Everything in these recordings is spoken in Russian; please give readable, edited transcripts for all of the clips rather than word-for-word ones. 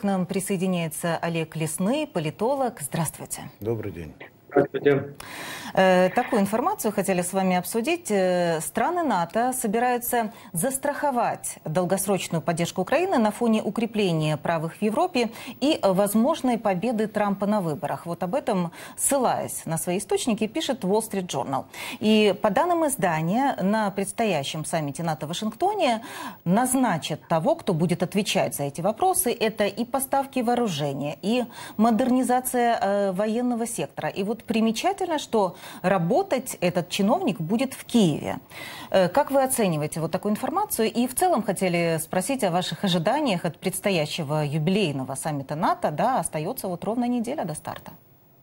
К нам присоединяется Олег Лесный, политолог. Здравствуйте. Добрый день. Здравствуйте. Такую информацию хотели с вами обсудить. Страны НАТО собираются застраховать долгосрочную поддержку Украины на фоне укрепления прав в Европе и возможной победы Трампа на выборах. Вот об этом, ссылаясь на свои источники, пишет Wall Street Journal. И по данным издания, на предстоящем саммите НАТО в Вашингтоне назначат того, кто будет отвечать за эти вопросы. Это и поставки вооружения, и модернизация военного сектора. И вот примечательно, что работать этот чиновник будет в Киеве. Как вы оцениваете вот такую информацию? И в целом хотели спросить о ваших ожиданиях от предстоящего юбилейного саммита НАТО. Да, остается вот ровно неделя до старта.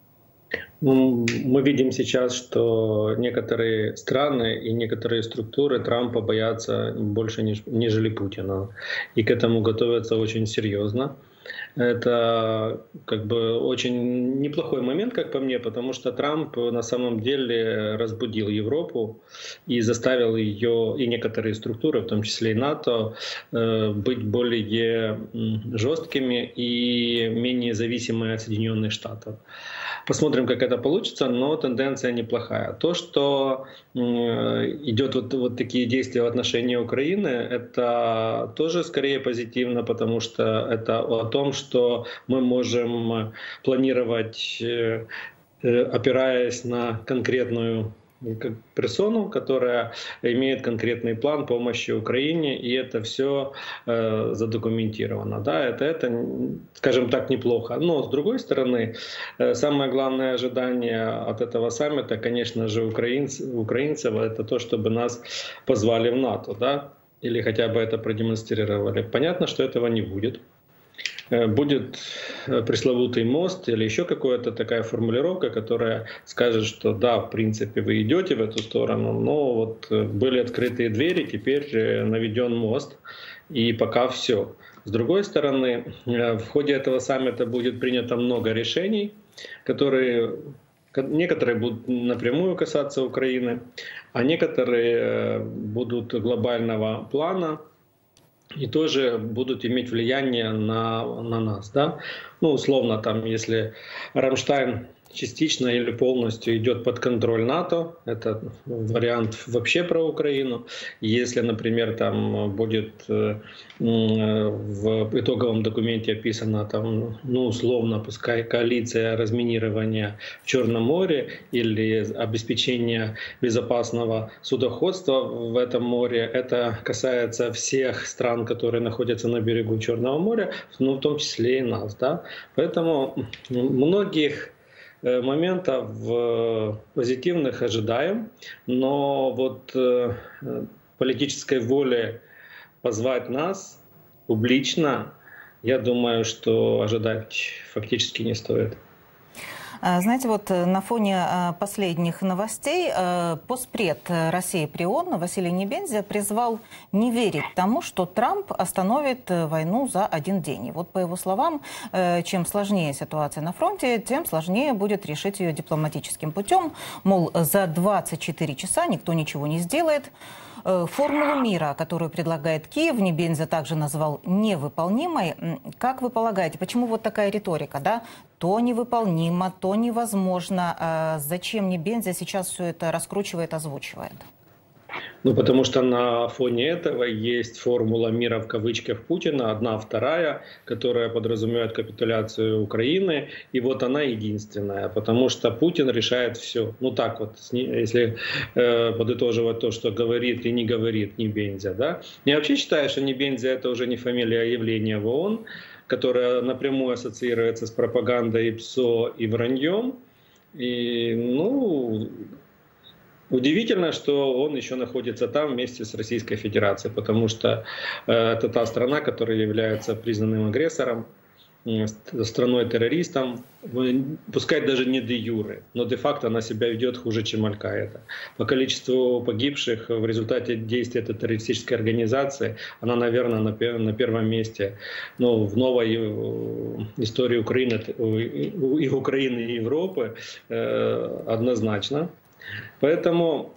Мы видим сейчас, что некоторые страны и некоторые структуры Трампа боятся больше, нежели Путина. И к этому готовятся очень серьезно. Это как бы очень неплохой момент, как по мне, потому что Трамп на самом деле разбудил Европу и заставил ее и некоторые структуры, в том числе и НАТО, быть более жесткими и менее зависимыми от Соединенных Штатов. Посмотрим, как это получится, но тенденция неплохая. То, что идет вот такие действия в отношении Украины, это тоже скорее позитивно, потому что это о том, что мы можем планировать, опираясь на конкретную персону, которая имеет конкретный план помощи Украине, и это все задокументировано. Да, это, скажем так, неплохо. Но с другой стороны, самое главное ожидание от этого саммита, конечно же, украинцев, это то, чтобы нас позвали в НАТО, да, или хотя бы это продемонстрировали. Понятно, что этого не будет. Будет пресловутый мост или еще какая-то такая формулировка, которая скажет, что да, в принципе, вы идете в эту сторону, но вот были открытые двери, теперь наведен мост, и пока все. С другой стороны, в ходе этого саммита будет принято много решений, некоторые будут напрямую касаться Украины, а некоторые будут глобального плана, и тоже будут иметь влияние на нас. Да? Ну, условно, там, если Рамштайн частично или полностью идет под контроль НАТО, это вариант вообще про Украину. Если, например, там будет в итоговом документе описано, там, ну, условно, пускай коалиция разминирования в Черном море или обеспечение безопасного судоходства в этом море, это касается всех стран, которые находятся на берегу Черного моря, ну, в том числе и нас. Да? Поэтому многих моментов позитивных ожидаем, но вот политической воли позвать нас публично, я думаю, что ожидать фактически не стоит. Знаете, вот на фоне последних новостей постпред России при ООН Василий Небензя призвал не верить тому, что Трамп остановит войну за один день. И вот по его словам, чем сложнее ситуация на фронте, тем сложнее будет решить ее дипломатическим путем. Мол, за 24 часа никто ничего не сделает. Формулу мира, которую предлагает Киев, Небензя также назвал невыполнимой. Как вы полагаете, почему вот такая риторика, да? То невыполнимо, то невозможно. Зачем Небензя сейчас все это раскручивает, озвучивает? Ну, потому что на фоне этого есть формула мира в кавычках Путина, одна, вторая, которая подразумевает капитуляцию Украины. И вот она единственная, потому что Путин решает все. Ну так вот, если подытоживать то, что говорит и не говорит Небензя. Да? Я вообще считаю, что Небензя это уже не фамилия, а явление в ООН, которая напрямую ассоциируется с пропагандой ПСО и враньем. И, ну... Удивительно, что он еще находится там вместе с Российской Федерацией, потому что это та страна, которая является признанным агрессором, страной-террористом, пускай даже не де юре, но де-факто она себя ведет хуже, чем Аль-Каида. По количеству погибших в результате действий этой террористической организации, она, наверное, на первом месте, но в новой истории Украины, и Украины, и Европы однозначно. Поэтому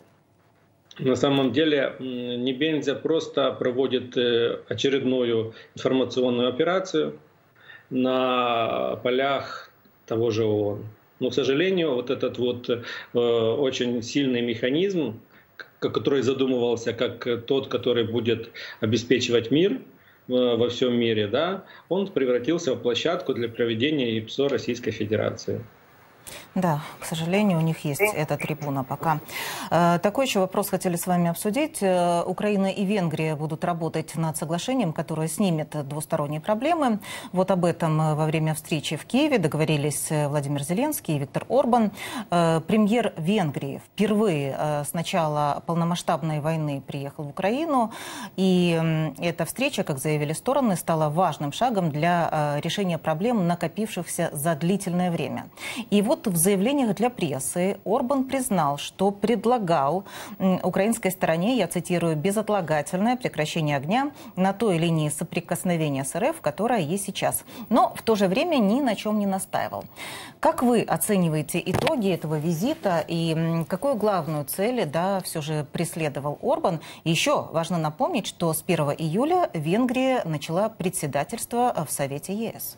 на самом деле Небензя просто проводит очередную информационную операцию, на полях того же ООН. Но, к сожалению, вот этот вот очень сильный механизм, который задумывался как тот, который будет обеспечивать мир во всем мире, да, он превратился в площадку для проведения ИПСО Российской Федерации. Да, к сожалению, у них есть эта трибуна пока. Такой еще вопрос хотели с вами обсудить. Украина и Венгрия будут работать над соглашением, которое снимет двусторонние проблемы. Вот об этом во время встречи в Киеве договорились Владимир Зеленский и Виктор Орбан. Премьер Венгрии впервые с начала полномасштабной войны приехал в Украину. И эта встреча, как заявили стороны, стала важным шагом для решения проблем, накопившихся за длительное время. И вот в заявлениях для прессы Орбан признал, что предлагал украинской стороне, я цитирую, безотлагательное прекращение огня на той линии соприкосновения с РФ, которая есть сейчас. Но в то же время ни на чем не настаивал. Как вы оцениваете итоги этого визита и какую главную цель, да, все же преследовал Орбан? И еще важно напомнить, что с 1 июля Венгрия начала председательство в Совете ЕС.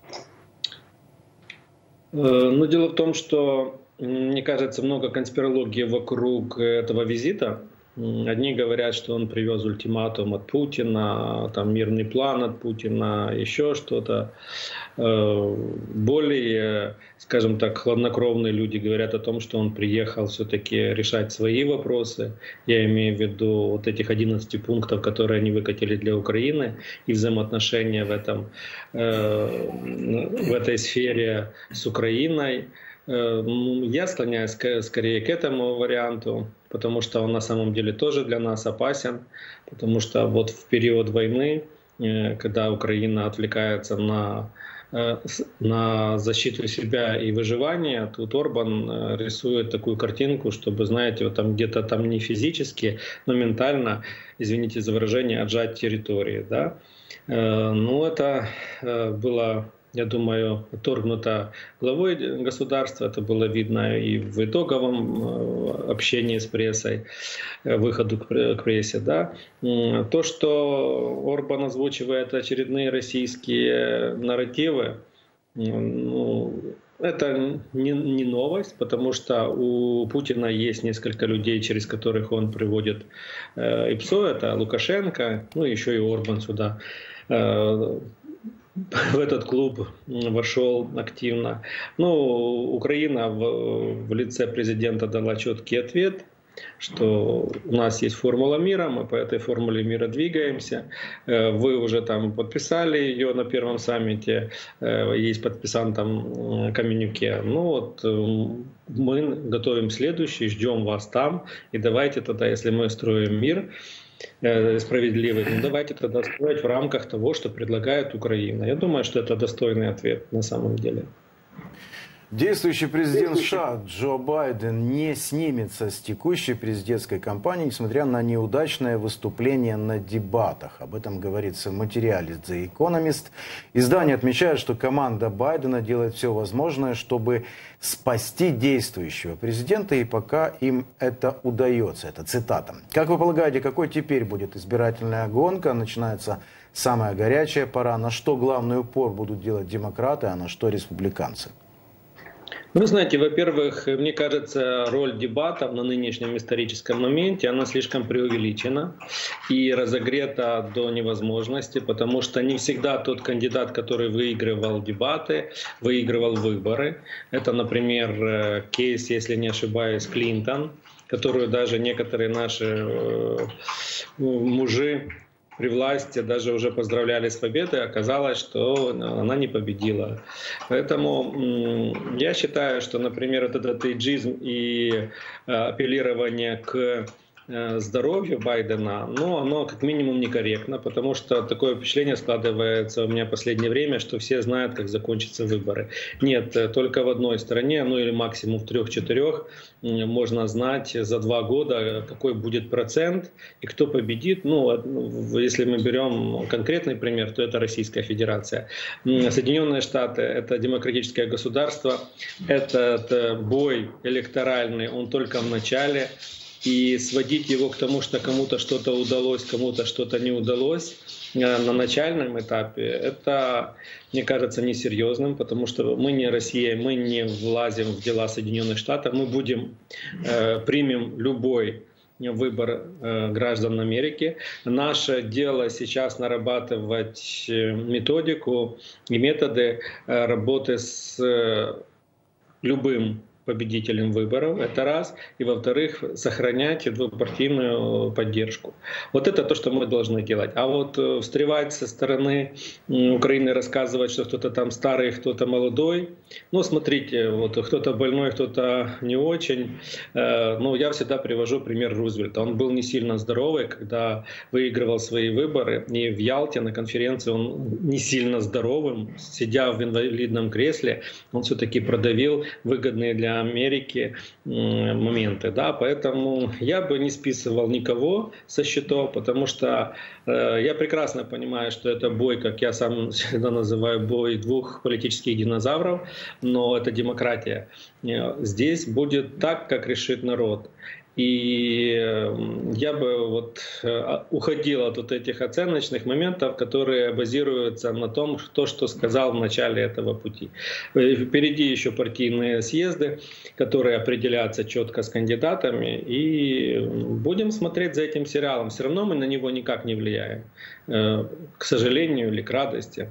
Но дело в том, что, мне кажется, много конспирологии вокруг этого визита. Одни говорят, что он привез ультиматум от Путина, там мирный план от Путина, еще что-то. Более, скажем так, хладнокровные люди говорят о том, что он приехал все-таки решать свои вопросы. Я имею в виду вот этих 11 пунктов, которые они выкатили для Украины, и взаимоотношения в этой сфере с Украиной. Я склоняюсь скорее к этому варианту, потому что он на самом деле тоже для нас опасен, потому что вот в период войны, когда Украина отвлекается на защиту себя и выживание, тут Орбан рисует такую картинку, чтобы, знаете, вот там где-то там не физически, но ментально, извините за выражение, отжать территории. Да? Ну, это было, я думаю, отторгнуто главой государства. Это было видно и в итоговом общении с прессой, выходу к прессе. Да? То, что Орбан озвучивает очередные российские нарративы, ну, это не новость, потому что у Путина есть несколько людей, через которых он приводит ИПСО. Это Лукашенко, ну еще и Орбан сюда в этот клуб вошел активно. Ну, Украина в лице президента дала четкий ответ, что у нас есть формула мира, мы по этой формуле мира двигаемся. Вы уже там подписали ее на первом саммите, есть подписан там коммюнике. Ну вот мы готовим следующий, ждем вас там. И давайте тогда, если мы строим мир справедливый, ну давайте тогда строить в рамках того, что предлагает Украина. Я думаю, что это достойный ответ на самом деле. Действующий президент США Джо Байден не снимется с текущей президентской кампании, несмотря на неудачное выступление на дебатах. Об этом говорится в материале The Economist. Издание отмечает, что команда Байдена делает все возможное, чтобы спасти действующего президента, и пока им это удается. Это цитата. Как вы полагаете, какой теперь будет избирательная гонка? Начинается самая горячая пора. На что главный упор будут делать демократы, а на что республиканцы? Вы знаете, во-первых, мне кажется, роль дебатов на нынешнем историческом моменте, она слишком преувеличена и разогрета до невозможности, потому что не всегда тот кандидат, который выигрывал дебаты, выигрывал выборы. Это, например, кейс, если не ошибаюсь, Клинтон, которую даже некоторые наши мужи при власти даже уже поздравляли с победой, оказалось, что она не победила. Поэтому я считаю, что, например, этот эйджизм и апеллирование к здоровью Байдена, но оно как минимум некорректно, потому что такое впечатление складывается у меня в последнее время, что все знают, как закончатся выборы. Нет, только в одной стране, ну или максимум в 3-4 можно знать за 2 года, какой будет процент и кто победит. Ну, если мы берем конкретный пример, то это Российская Федерация. Соединенные Штаты — это демократическое государство, этот бой электоральный, он только в начале. и сводить его к тому, что кому-то что-то удалось, кому-то что-то не удалось на начальном этапе, это, мне кажется, несерьезным, потому что мы не Россия, мы не влазим в дела Соединенных Штатов, мы примем любой выбор граждан Америки. Наше дело сейчас нарабатывать методику и методы работы с любым победителем выборов, это раз. И во-вторых, сохранять двупартийную поддержку. Вот это то, что мы должны делать. А вот встревать со стороны Украины, рассказывать, что кто-то там старый, кто-то молодой. Ну, смотрите, вот кто-то больной, кто-то не очень. Ну, я всегда привожу пример Рузвельта. Он был не сильно здоровый, когда выигрывал свои выборы. И в Ялте на конференции он не сильно здоровым, сидя в инвалидном кресле, он все-таки продавил выгодные для Америки моменты, да, поэтому я бы не списывал никого со счетов, потому что я прекрасно понимаю, что это бой, как я сам всегда называю, бой двух политических динозавров, но это демократия. Здесь будет так, как решит народ. И я бы вот уходил от вот этих оценочных моментов, которые базируются на том, что сказал в начале этого пути. Впереди еще партийные съезды, которые определятся четко с кандидатами, и будем смотреть за этим сериалом. Все равно мы на него никак не влияем, к сожалению или к радости.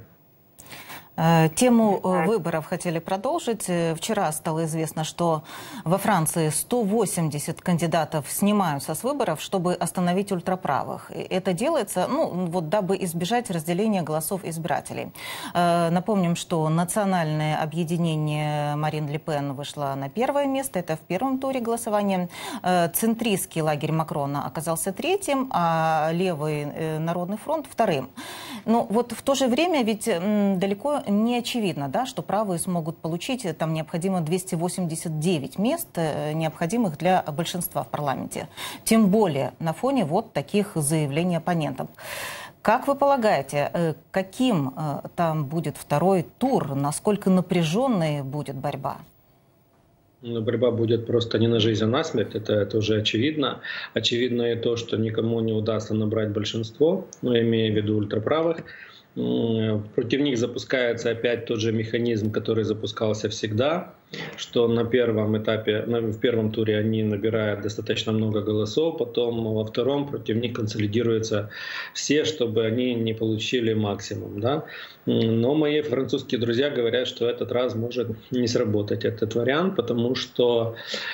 Тему выборов хотели продолжить. Вчера стало известно, что во Франции 180 кандидатов снимаются с выборов, чтобы остановить ультраправых. Это делается, ну, вот, дабы избежать разделения голосов избирателей. Напомним, что национальное объединение Марин Ле Пен вышло на первое место. Это в первом туре голосования. Центристский лагерь Макрона оказался третьим, а левый Народный фронт вторым. Но вот в то же время ведь далеко не очевидно, да, что правые смогут получить, там необходимо 289 мест, необходимых для большинства в парламенте. Тем более на фоне вот таких заявлений оппонентов. Как вы полагаете, каким там будет второй тур, насколько напряженной будет борьба? Но борьба будет просто не на жизнь, а на смерть, это уже очевидно. Очевидно и то, что никому не удастся набрать большинство, но имея в виду ультраправых. Против них запускается опять тот же механизм, который запускался всегда, что на первом этапе, в первом туре они набирают достаточно много голосов, потом во втором против них консолидируются все, чтобы они не получили максимум. Да? Но мои французские друзья говорят, что этот раз может не сработать этот вариант, потому что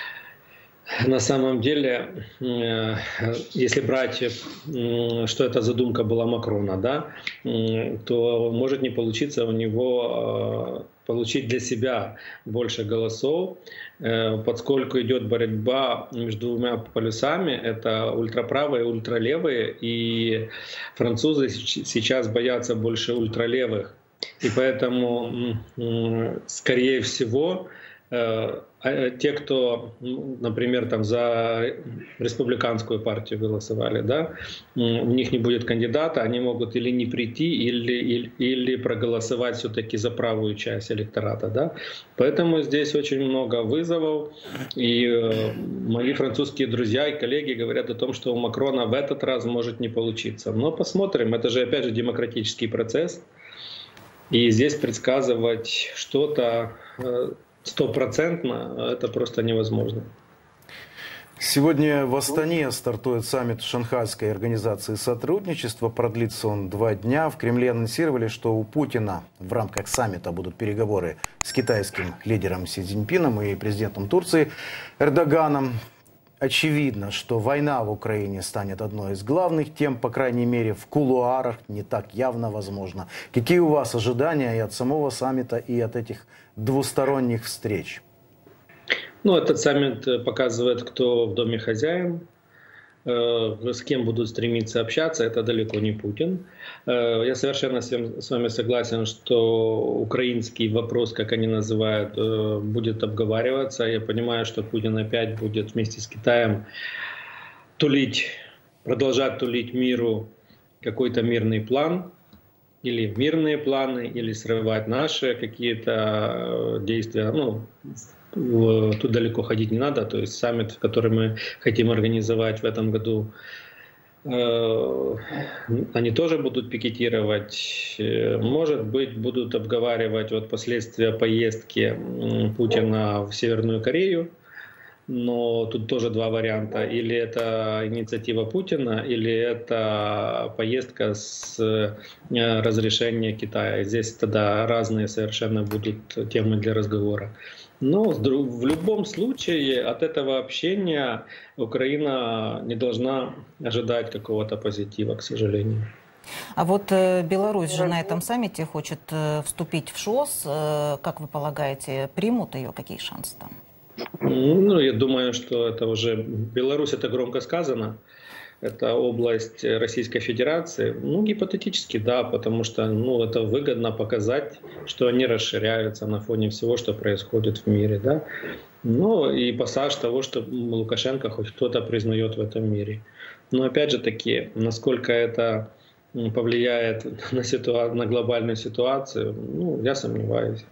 на самом деле, если брать, что эта задумка была Макрона, да, то может не получиться у него получить для себя больше голосов, поскольку идет борьба между двумя полюсами, это ультраправые и ультралевые, и французы сейчас боятся больше ультралевых. И поэтому, скорее всего, те, кто, например, там за республиканскую партию голосовали, да, у них не будет кандидата, они могут или не прийти, или проголосовать все-таки за правую часть электората. Да. Поэтому здесь очень много вызовов. И мои французские друзья и коллеги говорят о том, что у Макрона в этот раз может не получиться. Но посмотрим. Это же, опять же, демократический процесс. И здесь предсказывать что-то стопроцентно это просто невозможно. Сегодня в Астане стартует саммит Шанхайской организации сотрудничества. Продлится он 2 дня. В Кремле анонсировали, что у Путина в рамках саммита будут переговоры с китайским лидером Си Цзиньпином и президентом Турции Эрдоганом. Очевидно, что война в Украине станет одной из главных тем, по крайней мере, в кулуарах не так явно возможно. Какие у вас ожидания и от самого саммита, и от этих двусторонних встреч? Ну, этот саммит показывает, кто в доме хозяин, с кем будут стремиться общаться, это далеко не Путин. Я совершенно с вами согласен, что украинский вопрос, как они называют, будет обговариваться. Я понимаю, что Путин опять будет вместе с Китаем продолжать тулить миру какой-то мирный план, или мирные планы, или срывать наши какие-то действия, ну, тут далеко ходить не надо. То есть саммит, который мы хотим организовать в этом году, они тоже будут пикетировать. Может быть, будут обговаривать вот последствия поездки Путина в Северную Корею. Но тут тоже два варианта. Или это инициатива Путина, или это поездка с разрешения Китая. Здесь тогда разные совершенно будут темы для разговора. Но в любом случае от этого общения Украина не должна ожидать какого-то позитива, к сожалению. А вот Беларусь же на этом саммите хочет вступить в ШОС. Как вы полагаете, примут ее? Какие шансы там? Ну, я думаю, что это уже... Беларусь — это громко сказано. Это область Российской Федерации. Ну, гипотетически, да, потому что это выгодно показать, что они расширяются на фоне всего, что происходит в мире. Да? Ну, и пассаж того, что Лукашенко хоть кто-то признает в этом мире. Но опять же таки, насколько это повлияет на глобальную ситуацию, я сомневаюсь.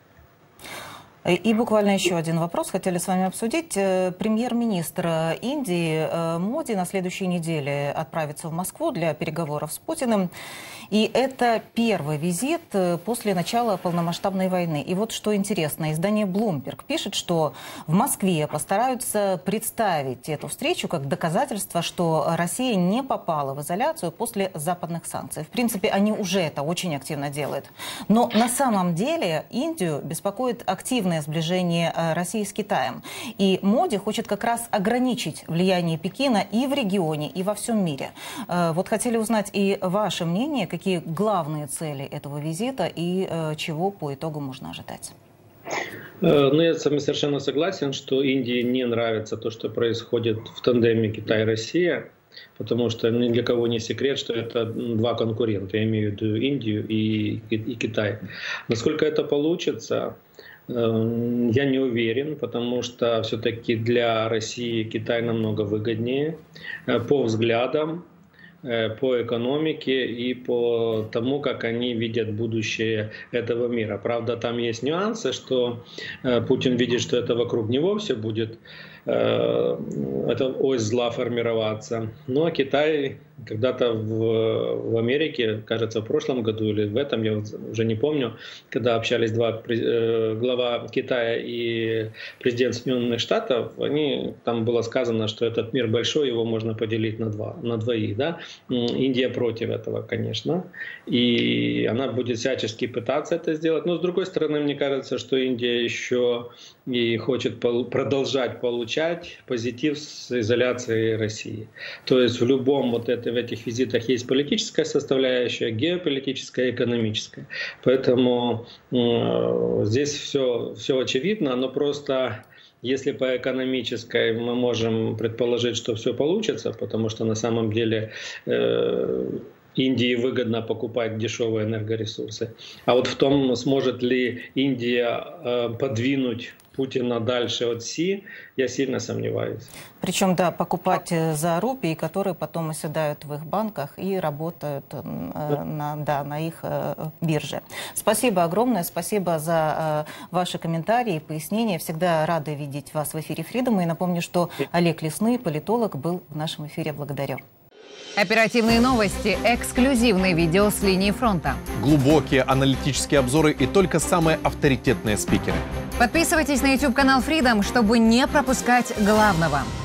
И буквально еще один вопрос хотели с вами обсудить. Премьер-министр Индии Моди на следующей неделе отправится в Москву для переговоров с Путиным. И это первый визит после начала полномасштабной войны. И вот что интересно, издание Bloomberg пишет, что в Москве постараются представить эту встречу как доказательство, что Россия не попала в изоляцию после западных санкций. В принципе, они уже это очень активно делают. Но на самом деле Индию беспокоит активное сближение России с Китаем. И Моди хочет как раз ограничить влияние Пекина и в регионе, и во всем мире. Вот хотели узнать и ваше мнение, какие главные цели этого визита и чего по итогу можно ожидать? Я с вами совершенно согласен, что Индии не нравится то, что происходит в тандеме Китай-Россия, потому что ни для кого не секрет, что это два конкурента, я имею в виду Индию и Китай. Насколько это получится, я не уверен, потому что все-таки для России Китай намного выгоднее по взглядам, по экономике и по тому, как они видят будущее этого мира. Правда, там есть нюансы, что Путин видит, что это вокруг него все будет, эта ось зла формироваться. Но Китай когда-то в Америке, кажется, в прошлом году или в этом, я уже не помню, когда общались глава Китая и президент Соединенных Штатов, там было сказано, что этот мир большой, его можно поделить на двоих. Да? Индия против этого, конечно, и она будет всячески пытаться это сделать. Но с другой стороны, мне кажется, что Индия еще и хочет продолжать получать позитив с изоляции России. То есть в этих визитах есть политическая составляющая, геополитическая, экономическая. Поэтому здесь все очевидно, но просто если по экономической мы можем предположить, что все получится, потому что на самом деле Индии выгодно покупать дешевые энергоресурсы. А вот в том, сможет ли Индия подвинуть Путина дальше от Си, я сильно сомневаюсь. Причем, да, покупать за рупии, которые потом оседают в их банках и работают на их бирже. Спасибо огромное, спасибо за ваши комментарии и пояснения. Всегда рады видеть вас в эфире Freedom. И напомню, что Олег Лесный, политолог, был в нашем эфире. Благодарю. Оперативные новости, эксклюзивные видео с линии фронта. Глубокие аналитические обзоры и только самые авторитетные спикеры. Подписывайтесь на YouTube-канал Freedom, чтобы не пропускать главного.